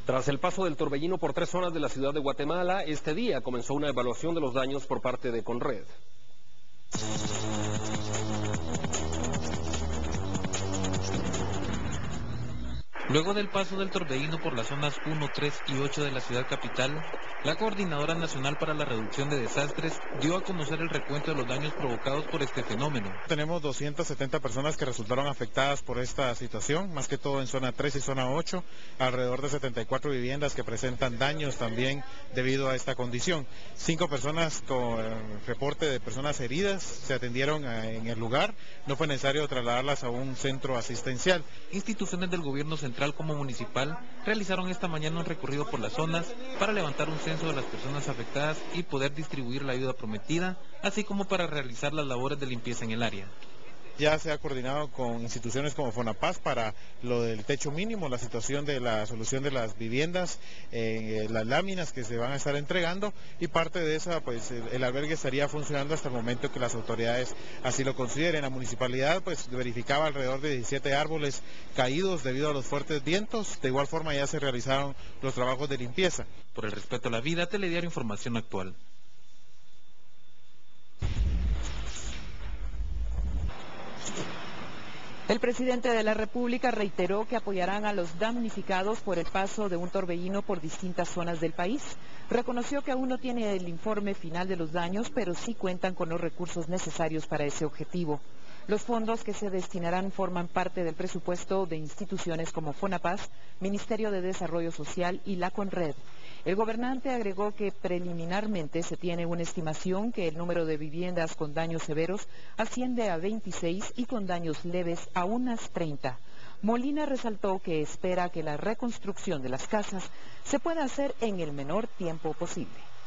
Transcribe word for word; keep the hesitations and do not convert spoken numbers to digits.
Tras el paso del torbellino por tres zonas de la ciudad de Guatemala, este día comenzó una evaluación de los daños por parte de Conred. Luego del paso del torbellino por las zonas uno, tres y ocho de la ciudad capital, la Coordinadora Nacional para la Reducción de Desastres dio a conocer el recuento de los daños provocados por este fenómeno. Tenemos doscientas setenta personas que resultaron afectadas por esta situación, más que todo en zona tres y zona ocho, alrededor de setenta y cuatro viviendas que presentan daños también debido a esta condición. Cinco personas con reporte de personas heridas se atendieron en el lugar, no fue necesario trasladarlas a un centro asistencial. Instituciones del gobierno central como municipal realizaron esta mañana un recorrido por las zonas para levantar un censo de las personas afectadas y poder distribuir la ayuda prometida, así como para realizar las labores de limpieza en el área. Ya se ha coordinado con instituciones como Fonapaz para lo del techo mínimo, la situación de la solución de las viviendas, eh, las láminas que se van a estar entregando, y parte de esa, pues el, el albergue estaría funcionando hasta el momento que las autoridades así lo consideren. La municipalidad pues verificaba alrededor de diecisiete árboles caídos debido a los fuertes vientos. De igual forma ya se realizaron los trabajos de limpieza. Por el respeto a la vida, Telediario Información Actual. El presidente de la República reiteró que apoyarán a los damnificados por el paso de un torbellino por distintas zonas del país. Reconoció que aún no tiene el informe final de los daños, pero sí cuentan con los recursos necesarios para ese objetivo. Los fondos que se destinarán forman parte del presupuesto de instituciones como Fonapaz, Ministerio de Desarrollo Social y la Conred. El gobernante agregó que preliminarmente se tiene una estimación que el número de viviendas con daños severos asciende a veintiséis y con daños leves a unas treinta. Molina resaltó que espera que la reconstrucción de las casas se pueda hacer en el menor tiempo posible.